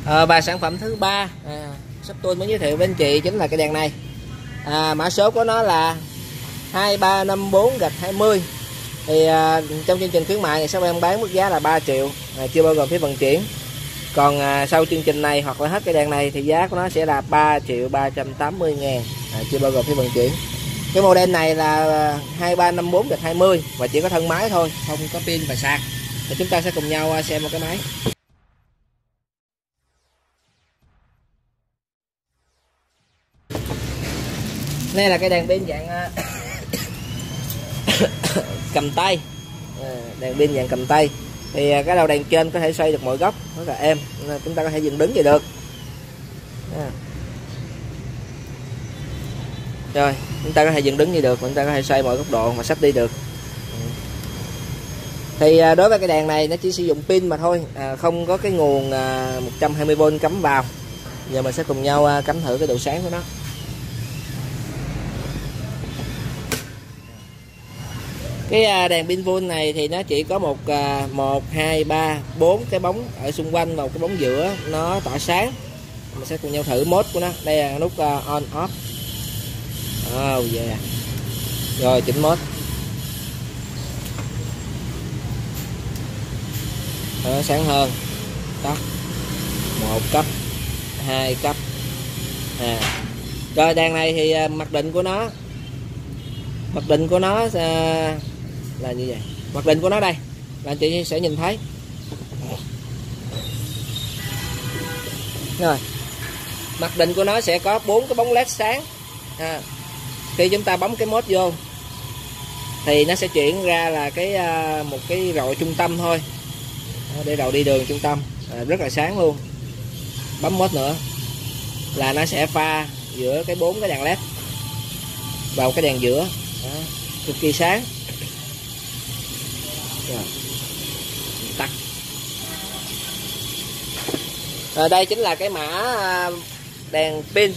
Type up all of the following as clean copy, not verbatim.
Và sản phẩm thứ ba sắp tôi muốn giới thiệu với anh chị chính là cái đèn này. Mã số của nó là 2354-20. Thì trong chương trình khuyến mại này shop em bán mức giá là 3 triệu, chưa bao gồm phí vận chuyển. Còn sau chương trình này hoặc là hết cái đèn này thì giá của nó sẽ là 3.380.000, chưa bao gồm phí vận chuyển. Cái model này là 2354-20 và chỉ có thân máy thôi, không có pin và sạc. Thì chúng ta sẽ cùng nhau xem một cái máy. Đây là cái đèn pin dạng cầm tay, đèn pin dạng cầm tay. Thì cái đầu đèn trên có thể xoay được mọi góc, rất là êm, nên chúng ta có thể dựng đứng vậy được. Rồi chúng ta có thể dựng đứng vậy được, chúng ta có thể xoay mọi góc độ mà sắp đi được. Thì đối với cái đèn này nó chỉ sử dụng pin mà thôi, không có cái nguồn 120V cắm vào. Giờ mình sẽ cùng nhau cắm thử cái độ sáng của nó. Cái đèn pin full này thì nó chỉ có một 2, 3, 4 cái bóng ở xung quanh và một cái bóng giữa nó tỏa sáng. Mình sẽ cùng nhau thử mode của nó. Đây là nút on off. Oh yeah. Rồi chỉnh mode. Đó, sáng hơn. Đó. 1 cấp, 2 cấp. Rồi đèn này thì mặc định của nó là như vậy. Mặc định của nó đây là anh chị sẽ nhìn thấy. Rồi mặc định của nó sẽ có 4 cái bóng led sáng. Khi chúng ta bấm cái mode vô thì nó sẽ chuyển ra là một cái rọi trung tâm thôi, để đầu đi đường trung tâm, rất là sáng luôn. Bấm mode nữa là nó sẽ pha giữa 4 cái đèn led vào cái đèn giữa. Đó, cực kỳ sáng. Rồi, tắt. Đây chính là cái mã đèn pin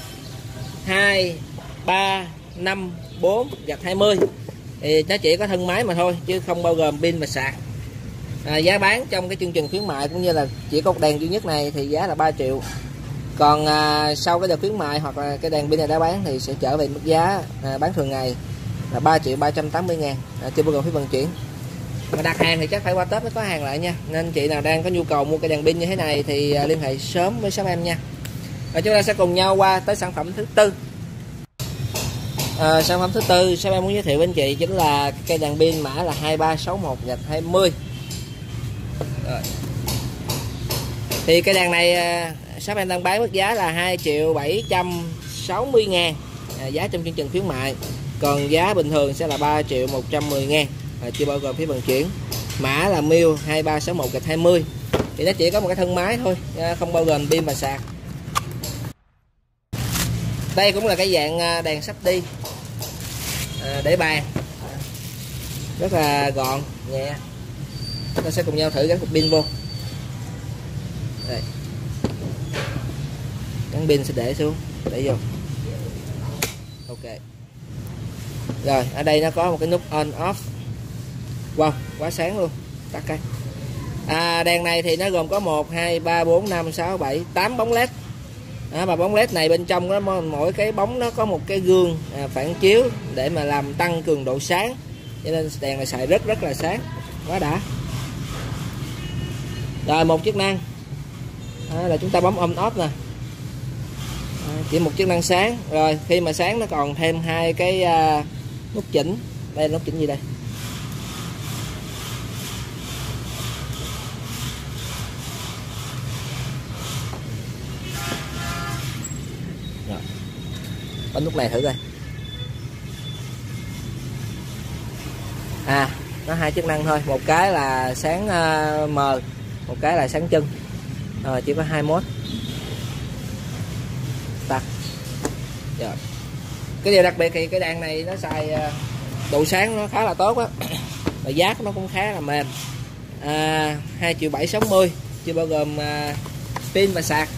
2354-20. Thì nó chỉ có thân máy mà thôi chứ không bao gồm pin và sạc. Giá bán trong cái chương trình khuyến mại cũng như là chỉ có một đèn duy nhất này thì giá là 3 triệu. Còn sau cái đợt khuyến mại hoặc là cái đèn pin này đã bán thì sẽ trở về mức giá bán thường ngày là 3.380.000, chưa bao gồm phí vận chuyển. Mà đặt hàng thì chắc phải qua Tết mới có hàng lại nha. Nên chị nào đang có nhu cầu mua cái đèn pin như thế này thì liên hệ sớm với shop em nha. Và chúng ta sẽ cùng nhau qua tới sản phẩm thứ tư. Sản phẩm thứ tư shop em muốn giới thiệu với anh chị chính là cây đèn pin mã là 2361-20. Thì cái đèn này shop em đang bán mức giá là 2.760.000, giá trong chương trình khuyến mại. Còn giá bình thường sẽ là 3.110.000, chưa bao gồm phí vận chuyển. Mã là Mil 2361-20. Thì nó chỉ có một cái thân máy thôi, không bao gồm pin và sạc. Đây cũng là cái dạng đèn sắp đi, để bàn, rất là gọn nhẹ. Chúng ta sẽ cùng nhau thử gắn cục pin vô. Đây. Gắn pin sẽ để xuống, để vô. Ok. Rồi ở đây nó có một cái nút on off. Wow, quá sáng luôn. Tắt cái. Đèn này thì nó gồm có 1, 2, 3, 4, 5, 6, 7, 8 bóng led. Và bóng led này bên trong nó mỗi cái bóng nó có một cái gương phản chiếu để mà làm tăng cường độ sáng, cho nên đèn này xài rất là sáng, quá đã. Rồi một chức năng là chúng ta bấm on off nè, chỉ một chức năng sáng. Rồi khi mà sáng nó còn thêm 2 cái nút chỉnh. Đây là nút chỉnh gì đây? Rồi. Bấm nút này thử coi. Nó 2 chức năng thôi, một cái là sáng mờ, một cái là sáng chân. Chỉ có 2 mode. Tắt. Rồi. Cái điều đặc biệt thì cái đèn này nó xài độ sáng nó khá là tốt á. Và giá của nó cũng khá là mềm. 2.760.000, chưa bao gồm pin và sạc.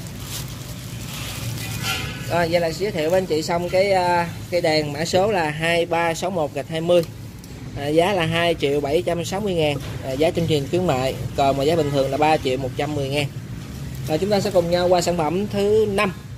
Rồi vậy là giới thiệu với anh chị xong cái đèn mã số là 2361-20. Giá là 2.760.000, giá chương trình khuyến mại. Còn mà giá bình thường là 3.110.000. Và chúng ta sẽ cùng nhau qua sản phẩm thứ 5.